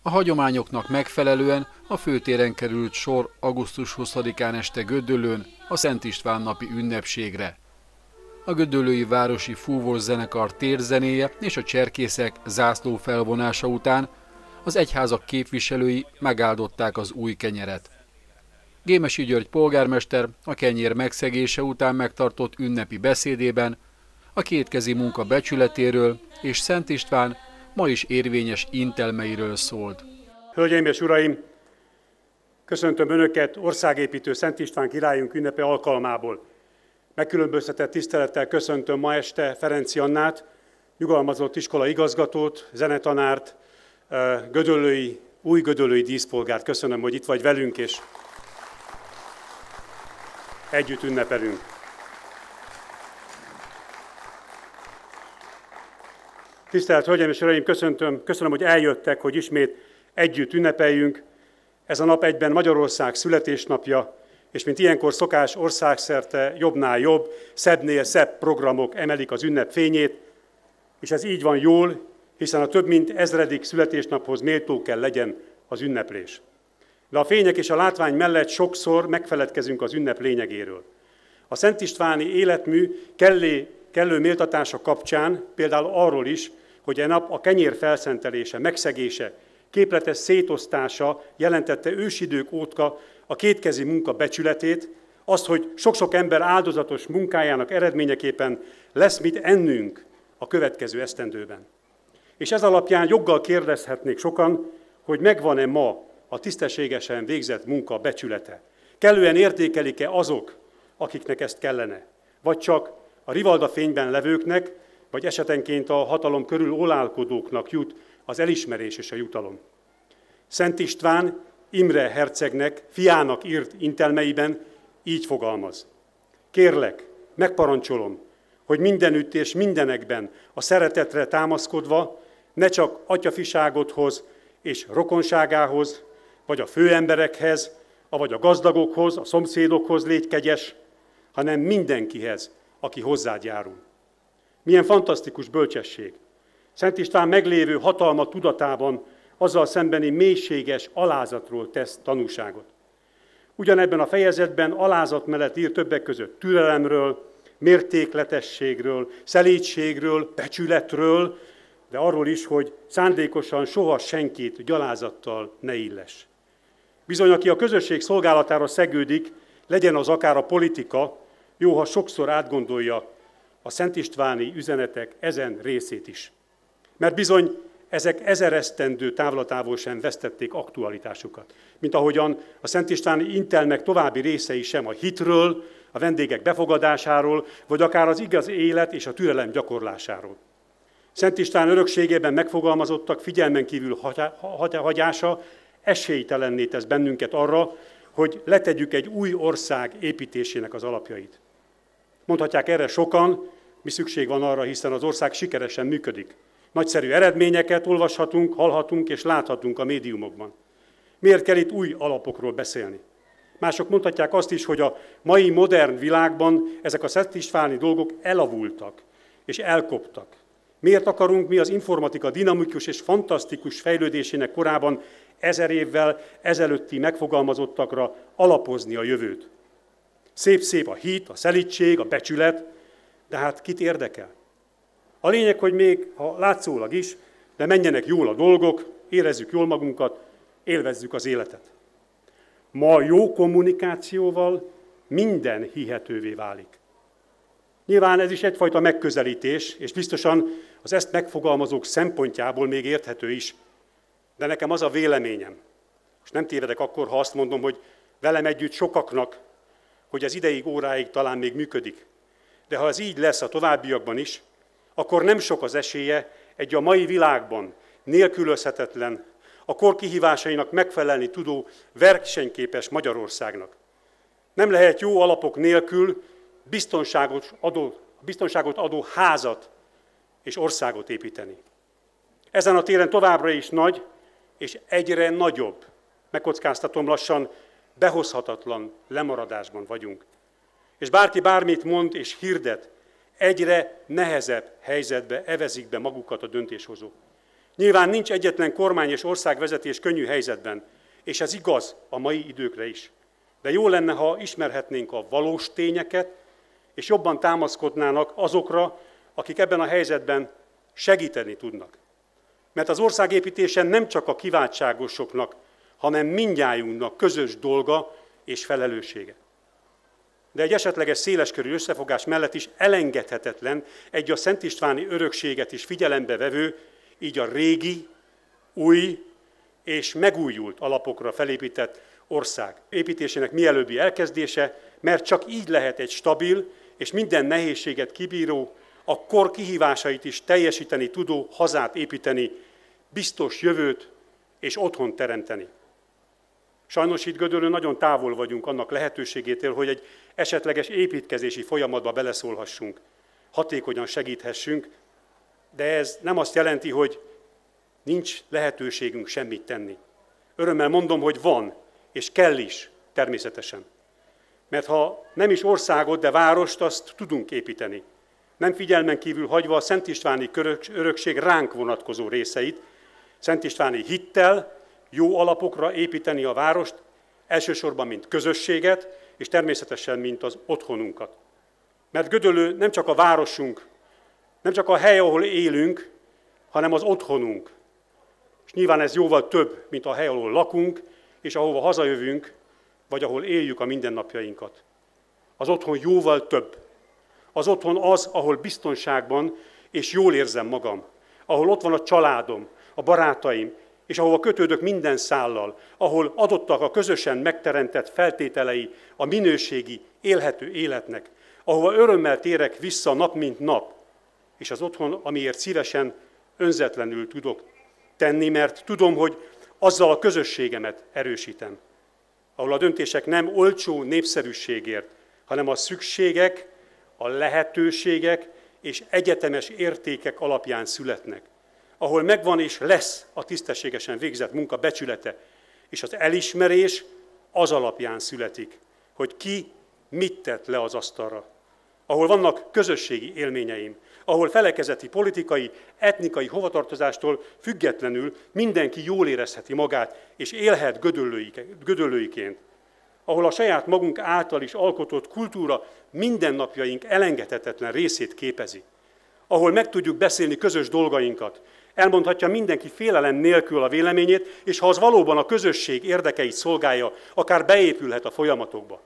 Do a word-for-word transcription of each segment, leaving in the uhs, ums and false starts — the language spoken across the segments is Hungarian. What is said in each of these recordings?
A hagyományoknak megfelelően a főtéren került sor augusztus huszadikán este Gödöllőn a Szent István napi ünnepségre. A gödöllői városi fúvós zenekar térzenéje és a cserkészek zászló felvonása után az egyházak képviselői megáldották az új kenyeret. Gémesi György polgármester a kenyér megszegése után megtartott ünnepi beszédében a kétkezi munka becsületéről és Szent István ma is érvényes intelmeiről szólt. Hölgyeim és uraim, köszöntöm Önöket országépítő Szent István királyunk ünnepe alkalmából. Megkülönböztetett tisztelettel köszöntöm ma este Ferenczy Annát, nyugalmazott iskola igazgatót, zenetanárt, gödöllői, új gödöllői díszpolgárt. Köszönöm, hogy itt vagy velünk, és együtt ünnepelünk. Tisztelt Hölgyeim és Uraim, köszöntöm, köszönöm, hogy eljöttek, hogy ismét együtt ünnepeljünk. Ez a nap egyben Magyarország születésnapja, és mint ilyenkor szokás, országszerte jobbnál jobb, szebbnél szebb programok emelik az ünnep fényét, és ez így van jól, hiszen a több mint ezredik születésnaphoz méltó kell legyen az ünneplés. De a fények és a látvány mellett sokszor megfeledkezünk az ünnep lényegéről. A Szent Istváni életmű kellé, kellő méltatása kapcsán például arról is, hogy e nap a kenyér felszentelése, megszegése, képletes szétosztása jelentette ősidők óta a kétkezi munka becsületét, azt, hogy sok-sok ember áldozatos munkájának eredményeképpen lesz mit ennünk a következő esztendőben. És ez alapján joggal kérdezhetnék sokan, hogy megvan-e ma a tisztességesen végzett munka becsülete. Kellően értékelik-e azok, akiknek ezt kellene? Vagy csak a rivalda fényben levőknek, vagy esetenként a hatalom körül olálkodóknak jut az elismerés és a jutalom. Szent István Imre hercegnek, fiának írt intelmeiben így fogalmaz. Kérlek, megparancsolom, hogy mindenütt és mindenekben a szeretetre támaszkodva ne csak atyafiságodhoz és rokonságához, vagy a főemberekhez, vagy a gazdagokhoz, a szomszédokhoz légy kegyes, hanem mindenkihez, aki hozzád járul. Milyen fantasztikus bölcsesség! Szent István meglévő hatalma tudatában azzal szembeni mélységes alázatról tesz tanúságot. Ugyanebben a fejezetben alázat mellett ír többek között türelemről, mértékletességről, szelídségről, becsületről, de arról is, hogy szándékosan soha senkit gyalázattal ne illes. Bizony, aki a közösség szolgálatára szegődik, legyen az akár a politika, jó, ha sokszor átgondolja a szent istváni üzenetek ezen részét is. Mert bizony ezek ezer esztendő távlatából sem vesztették aktualitásukat. Mint ahogyan a szent istváni intelmek további részei sem a hitről, a vendégek befogadásáról, vagy akár az igaz élet és a türelem gyakorlásáról. Szent István örökségében megfogalmazottak figyelmen kívül hagyása esélytelenné tesz bennünket arra, hogy letegyük egy új ország építésének az alapjait. Mondhatják erre sokan, mi szükség van arra, hiszen az ország sikeresen működik. Nagyszerű eredményeket olvashatunk, hallhatunk és láthatunk a médiumokban. Miért kell itt új alapokról beszélni? Mások mondhatják azt is, hogy a mai modern világban ezek a szent istváni dolgok elavultak és elkoptak. Miért akarunk mi az informatika dinamikus és fantasztikus fejlődésének korában ezer évvel ezelőtti megfogalmazottakra alapozni a jövőt? Szép-szép a hit, a szelídség, a becsület, de hát kit érdekel? A lényeg, hogy még ha látszólag is, de menjenek jól a dolgok, érezzük jól magunkat, élvezzük az életet. Ma jó kommunikációval minden hihetővé válik. Nyilván ez is egyfajta megközelítés, és biztosan az ezt megfogalmazók szempontjából még érthető is. De nekem az a véleményem, és nem tévedek akkor, ha azt mondom, hogy velem együtt sokaknak, hogy az ideig, óráig talán még működik. De ha ez így lesz a továbbiakban is, akkor nem sok az esélye egy a mai világban nélkülözhetetlen, a kor kihívásainak megfelelni tudó, versenyképes Magyarországnak. Nem lehet jó alapok nélkül biztonságot adó, biztonságot adó házat és országot építeni. Ezen a téren továbbra is nagy és egyre nagyobb, megkockáztatom lassan, behozhatatlan lemaradásban vagyunk. És bárki bármit mond és hirdet, egyre nehezebb helyzetbe evezik be magukat a döntéshozók. Nyilván nincs egyetlen kormány és országvezetés könnyű helyzetben, és ez igaz a mai időkre is. De jó lenne, ha ismerhetnénk a valós tényeket, és jobban támaszkodnának azokra, akik ebben a helyzetben segíteni tudnak. Mert az országépítésen nem csak a kiváltságosoknak, hanem mindnyájunknak közös dolga és felelőssége. De egy esetleges széleskörű összefogás mellett is elengedhetetlen egy a Szent Istváni örökséget is figyelembe vevő, így a régi, új és megújult alapokra felépített ország építésének mielőbbi elkezdése, mert csak így lehet egy stabil és minden nehézséget kibíró, a kor kihívásait is teljesíteni tudó hazát építeni, biztos jövőt és otthont teremteni. Sajnos itt Gödöllőn nagyon távol vagyunk annak lehetőségétől, hogy egy esetleges építkezési folyamatba beleszólhassunk, hatékonyan segíthessünk, de ez nem azt jelenti, hogy nincs lehetőségünk semmit tenni. Örömmel mondom, hogy van, és kell is, természetesen. Mert ha nem is országot, de várost, azt tudunk építeni. Nem figyelmen kívül hagyva a Szent Istváni örökség ránk vonatkozó részeit, Szent Istváni hittel, jó alapokra építeni a várost, elsősorban mint közösséget, és természetesen mint az otthonunkat. Mert Gödöllő nem csak a városunk, nem csak a hely, ahol élünk, hanem az otthonunk. És nyilván ez jóval több, mint a hely, ahol lakunk, és ahova hazajövünk, vagy ahol éljük a mindennapjainkat. Az otthon jóval több. Az otthon az, ahol biztonságban és jól érzem magam. Ahol ott van a családom, a barátaim, és ahova kötődök minden szállal, ahol adottak a közösen megteremtett feltételei a minőségi, élhető életnek, ahova örömmel térek vissza nap mint nap, és az otthon, amiért szívesen, önzetlenül tudok tenni, mert tudom, hogy azzal a közösségemet erősítem. Ahol a döntések nem olcsó népszerűségért, hanem a szükségek, a lehetőségek és egyetemes értékek alapján születnek. Ahol megvan és lesz a tisztességesen végzett munka becsülete, és az elismerés az alapján születik, hogy ki mit tett le az asztalra. Ahol vannak közösségi élményeim, ahol felekezeti, politikai, etnikai hovatartozástól függetlenül mindenki jól érezheti magát, és élhet gödöllőiként. Ahol a saját magunk által is alkotott kultúra mindennapjaink elengedhetetlen részét képezi. Ahol meg tudjuk beszélni közös dolgainkat, elmondhatja mindenki félelem nélkül a véleményét, és ha az valóban a közösség érdekeit szolgálja, akár beépülhet a folyamatokba.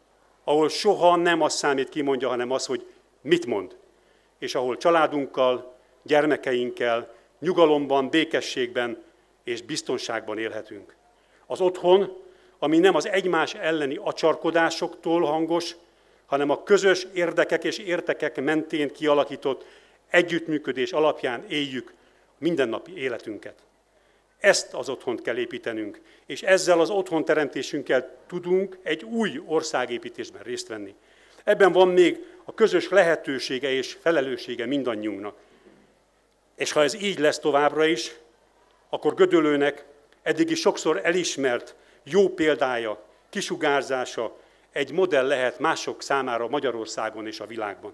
Ahol soha nem az számít, ki mondja, hanem az, hogy mit mond. És ahol családunkkal, gyermekeinkkel, nyugalomban, békességben és biztonságban élhetünk. Az otthon, ami nem az egymás elleni acsarkodásoktól hangos, hanem a közös érdekek és értekek mentén kialakított együttműködés alapján éljük mindennapi életünket. Ezt az otthont kell építenünk, és ezzel az otthonteremtésünkkel tudunk egy új országépítésben részt venni. Ebben van még a közös lehetősége és felelőssége mindannyiunknak. És ha ez így lesz továbbra is, akkor Gödöllőnek eddigi sokszor elismert jó példája, kisugárzása egy modell lehet mások számára Magyarországon és a világban.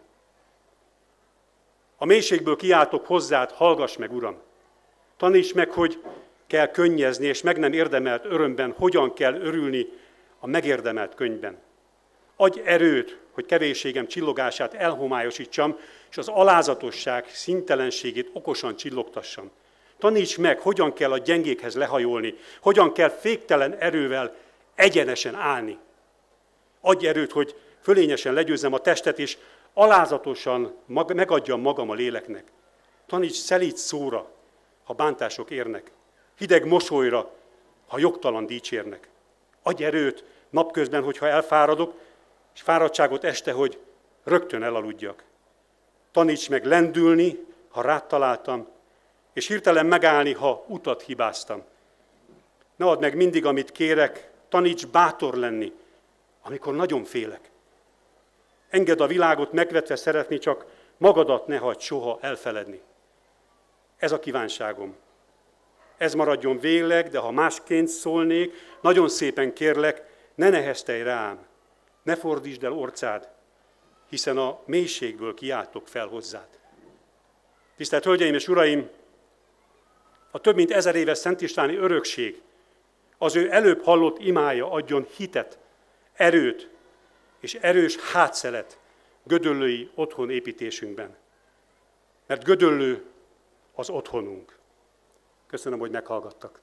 A mélységből kiáltok hozzád, hallgass meg, Uram! Taníts meg, hogy kell könnyezni, és meg nem érdemelt örömben hogyan kell örülni a megérdemelt könyvben. Adj erőt, hogy kevésségem csillogását elhomályosítsam, és az alázatosság színtelenségét okosan csillogtassam. Taníts meg, hogyan kell a gyengékhez lehajolni, hogyan kell féktelen erővel egyenesen állni. Adj erőt, hogy fölényesen legyőzzem a testet, és alázatosan megadjam magam a léleknek. Taníts szelíd szóra, ha bántások érnek, hideg mosolyra, ha jogtalan dicsérnek. Adj erőt napközben, hogyha elfáradok, és fáradtságot este, hogy rögtön elaludjak. Taníts meg lendülni, ha rád találtam, és hirtelen megállni, ha utat hibáztam. Ne add meg mindig, amit kérek, taníts bátor lenni, amikor nagyon félek. Engedd a világot megvetve szeretni, csak magadat ne hagyd soha elfeledni. Ez a kívánságom. Ez maradjon végleg, de ha másként szólnék, nagyon szépen kérlek, ne neheztelj rám, ne fordítsd el orcád, hiszen a mélységből kiáltok fel hozzád. Tisztelt Hölgyeim és Uraim! a több mint ezer éves Szent Istváni örökség, az ő előbb hallott imája adjon hitet, erőt és erős hátszelet gödöllői otthonépítésünkben. Mert Gödöllő az otthonunk. Köszönöm, hogy meghallgattak.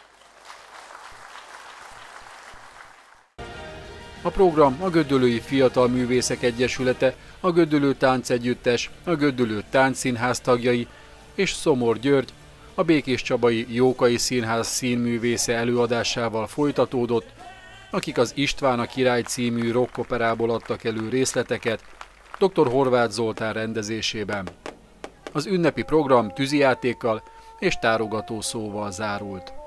A program a Gödöllői Fiatal Művészek Egyesülete, a Gödöllő Táncegyüttes, a Gödöllő Táncszínház tagjai és Szomor György, a Békéscsabai Jókai Színház színművésze előadásával folytatódott, akik az István a király című rockoperából adtak elő részleteket dr. Horváth Zoltán rendezésében. Az ünnepi program tűzijátékkal és tárogató szóval zárult.